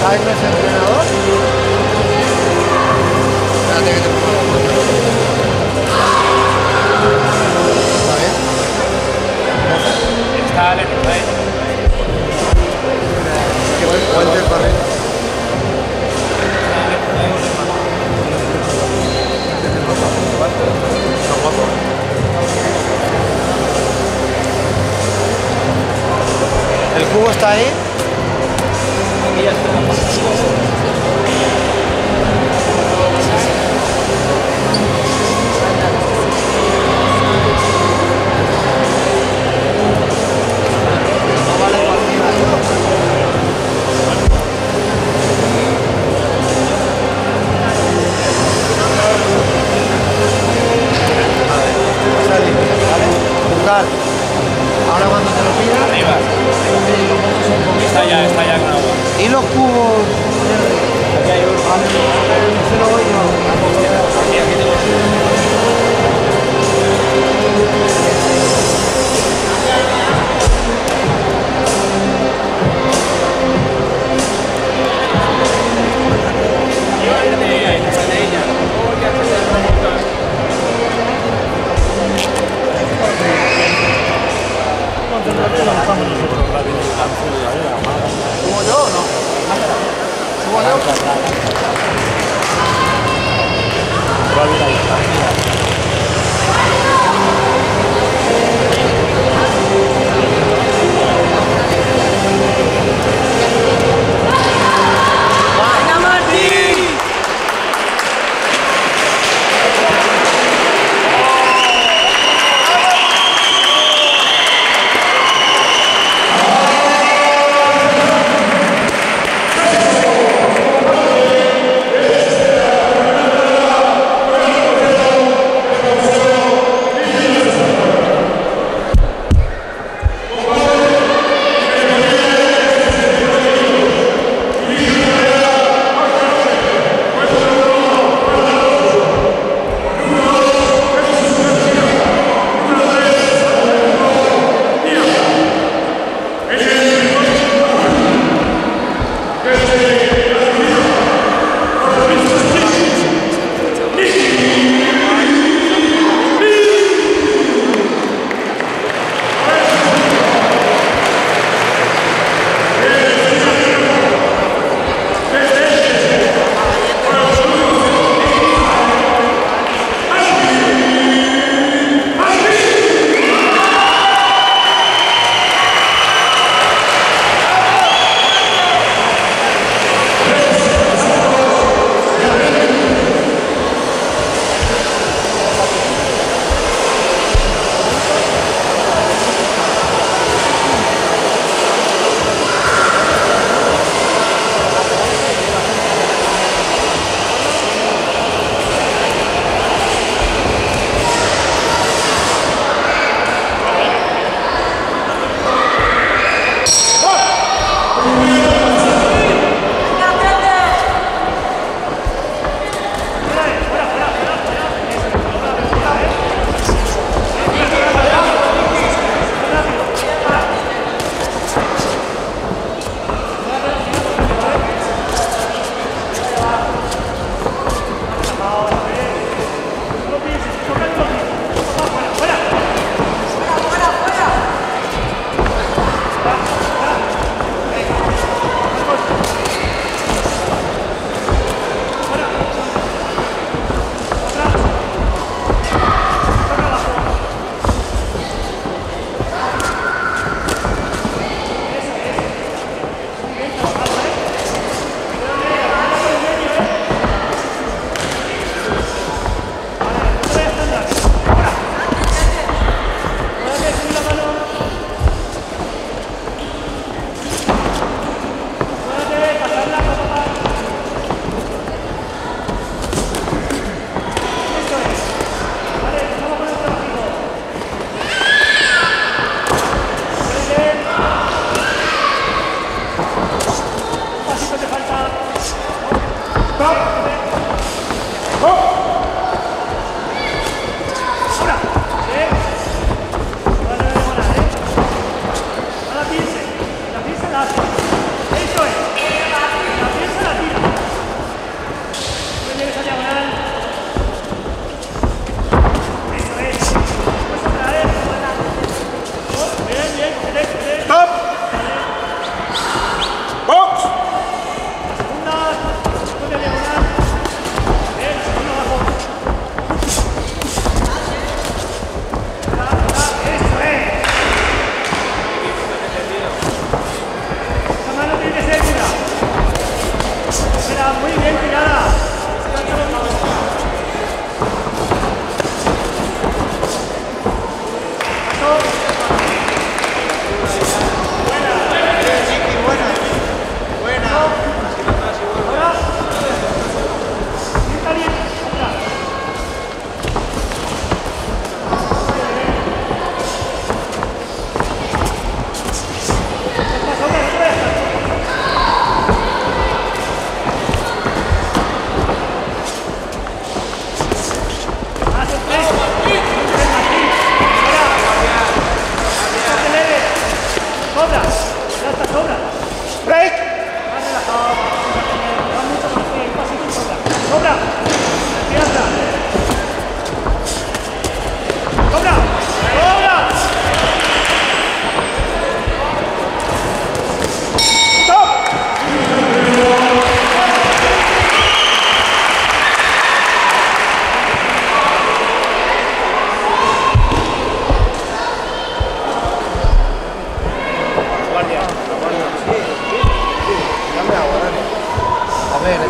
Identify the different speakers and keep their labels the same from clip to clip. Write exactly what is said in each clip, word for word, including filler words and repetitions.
Speaker 1: Jaime es entrenador. Espérate que te pongo los mandos. ¿Está bien?
Speaker 2: Está lejos, ¿eh?
Speaker 1: Puente para arriba. ¿El cubo está ahí?
Speaker 2: Aquí ya está.
Speaker 1: Ahora cuando te lo pidas,
Speaker 2: Arriba. Está ya, está ya con agua.
Speaker 1: y los cubos.
Speaker 2: Aquí hay uno.
Speaker 1: Ese lo voy yo.
Speaker 2: Aquí, aquí tengo.
Speaker 1: ¿Subo yo o no? ¿Subo yo?
Speaker 2: Va bien ahí.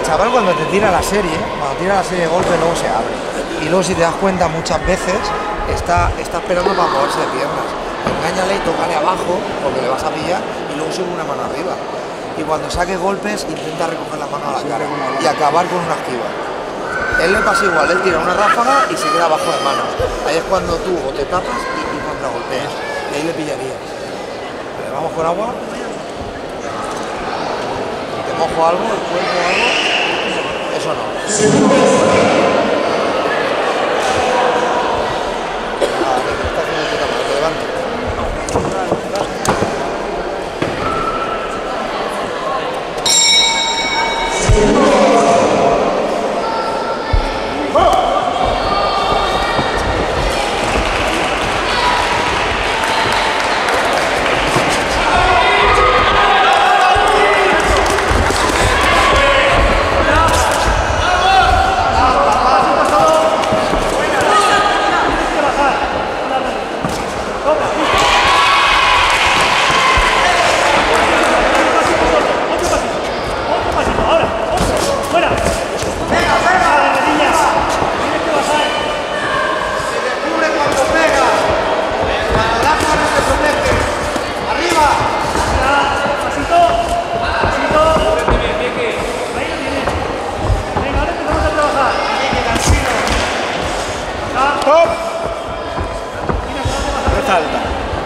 Speaker 1: chaval cuando te tira la serie, cuando tira la serie de golpe luego se abre. Y luego si te das cuenta muchas veces está, está esperando para moverse de piernas. Engáñale y tócale abajo porque le vas a pillar y luego sube una mano arriba. Y cuando saque golpes intenta recoger la mano a la cara y acabar con una esquiva. Él le pasa igual, él tira una ráfaga y se queda abajo de manos. Ahí es cuando tú o te tapas y, y contragolpeas. Y ahí le pillarías. Vale, vamos con agua. Te mojo algo, el cuerpo o algo. Eso no. Ah, te está haciendo puta madre, te levanto.
Speaker 2: Salta.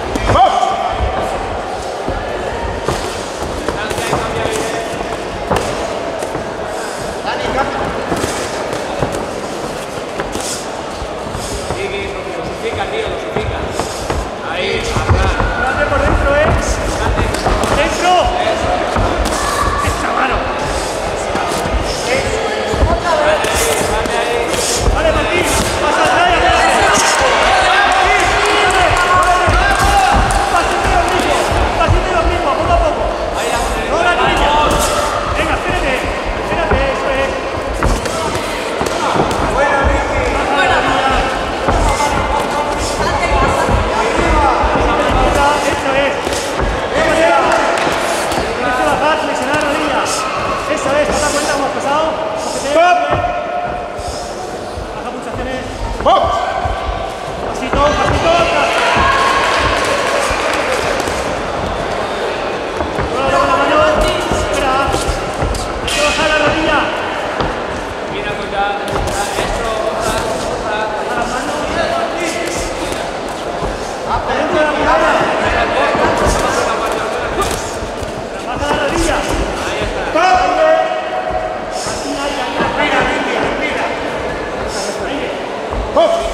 Speaker 3: Dosifica, tío, dosifica. Ahí, atrás.
Speaker 4: Grande por dentro, ¿eh? ¡Dentro! ¡Esta mano! Vale, Martín, pasa atrás y atrás. ¡Oh!